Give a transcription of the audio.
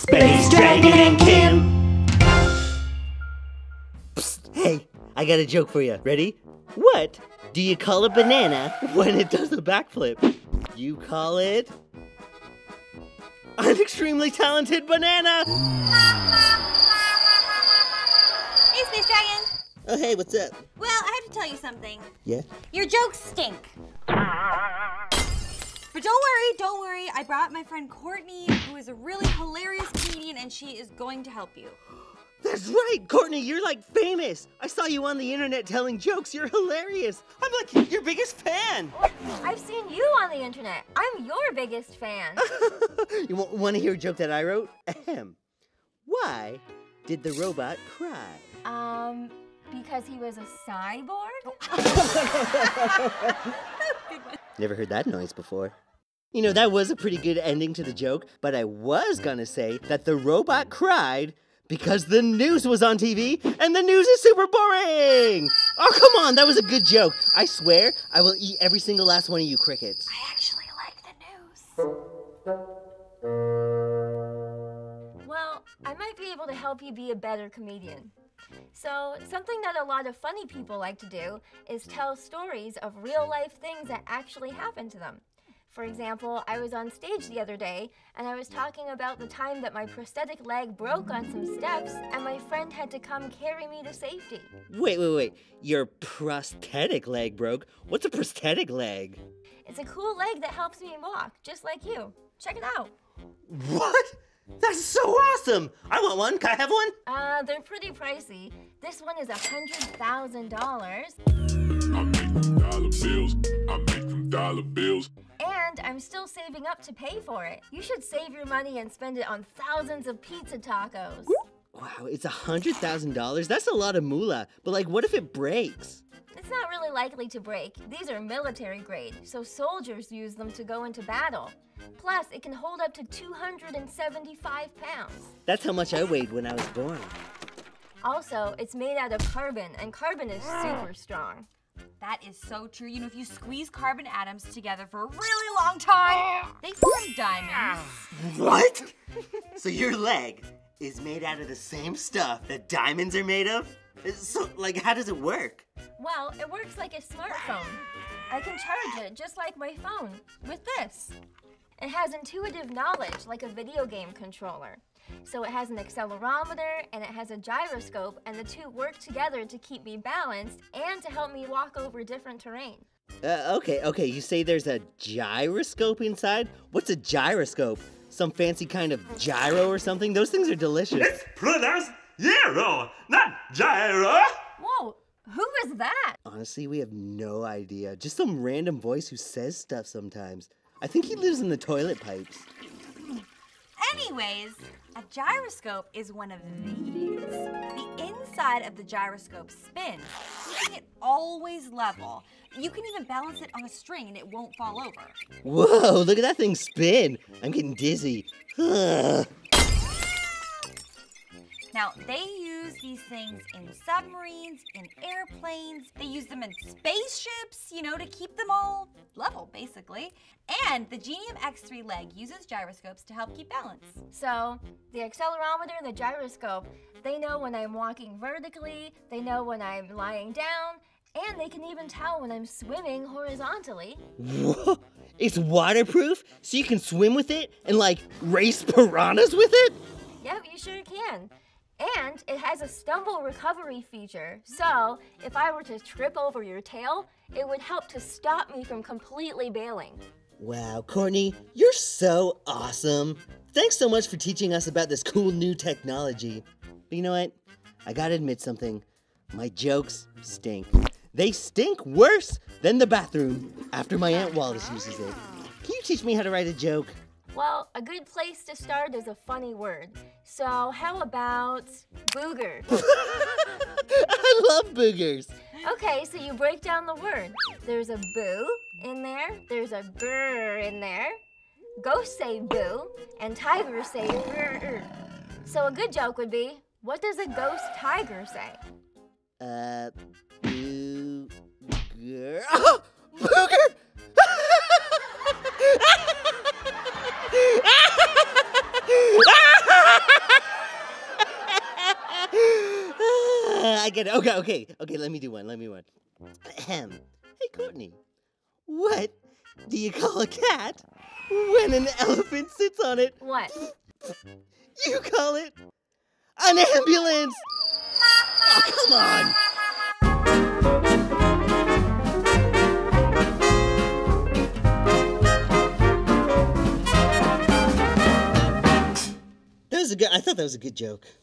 Space Dragon and Kim. Psst, hey, I got a joke for you. Ready? What do you call a banana when it does a backflip? You call it an extremely talented banana. Hey, Space Dragon. Oh, hey, what's up? Well, I have to tell you something. Yeah? Your jokes stink. But don't worry. I brought my friend Courtney, who is a really hilarious comedian, and she is going to help you. That's right, Courtney, you're like famous. I saw you on the internet telling jokes. You're hilarious. I'm like your biggest fan. I've seen you on the internet. I'm your biggest fan. You want to hear a joke that I wrote? Ahem. Why did the robot cry? Because he was a cyborg? Never heard that noise before. You know, that was a pretty good ending to the joke, but I was gonna say that the robot cried because the news was on TV, and the news is super boring! Oh, come on, that was a good joke. I swear, I will eat every single last one of you crickets. I actually like the news. Well, I might be able to help you be a better comedian. So, something that a lot of funny people like to do is tell stories of real-life things that actually happened to them. For example, I was on stage the other day, and I was talking about the time that my prosthetic leg broke on some steps, and my friend had to come carry me to safety. Wait. Your prosthetic leg broke? What's a prosthetic leg? It's a cool leg that helps me walk, just like you. Check it out. What? That's so awesome! I want one. Can I have one? They're pretty pricey. This one is $100,000. I make them dollar bills. I make them dollar bills. And I'm still saving up to pay for it. You should save your money and spend it on thousands of pizza tacos. Wow, it's $100,000? That's a lot of moolah. But like, what if it breaks? It's not really likely to break. These are military grade, so soldiers use them to go into battle. Plus, it can hold up to 275 pounds. That's how much I weighed when I was born. Also, it's made out of carbon, and carbon is super strong. That is so true. You know, if you squeeze carbon atoms together for a really long time, they form diamonds. What? So your leg is made out of the same stuff that diamonds are made of? So, like, how does it work? Well, it works like a smartphone. I can charge it just like my phone, with this. It has intuitive knowledge like a video game controller. So it has an accelerometer and it has a gyroscope, and the two work together to keep me balanced and to help me walk over different terrain. Okay, you say there's a gyroscope inside? What's a gyroscope? Some fancy kind of gyro or something? Those things are delicious. It's pronounced gyro, not gyro. Whoa, who is that? Honestly, we have no idea. Just some random voice who says stuff sometimes. I think he lives in the toilet pipes. Anyways, a gyroscope is one of these. The inside of the gyroscope spins, keeping it always level. You can even balance it on a string and it won't fall over. Whoa, look at that thing spin. I'm getting dizzy. Now, they use these things in submarines, in airplanes. They use them in spaceships, you know, to keep them all level, basically. And the Genium X3 leg uses gyroscopes to help keep balance. So, the accelerometer and the gyroscope, they know when I'm walking vertically, they know when I'm lying down, and they can even tell when I'm swimming horizontally. Whoa, it's waterproof? So you can swim with it and, like, race piranhas with it? Yep, you sure can. And it has a stumble recovery feature, so if I were to trip over your tail, it would help to stop me from completely bailing. Wow, Courtney, you're so awesome. Thanks so much for teaching us about this cool new technology. But you know what? I gotta admit something. My jokes stink. They stink worse than the bathroom after my Aunt Wallace uses it. Can you teach me how to write a joke? Well, a good place to start is a funny word. So how about booger? I love boogers. Okay, so you break down the word. There's a boo in there, there's a grr in there. Ghosts say boo, and tigers say grr. So a good joke would be, what does a ghost tiger say? Booger. Oh, booger! get it. Okay, let me do one. Ahem. Hey, Courtney, what do you call a cat when an elephant sits on it? What? You call it an ambulance! Oh, come on! I thought that was a good joke.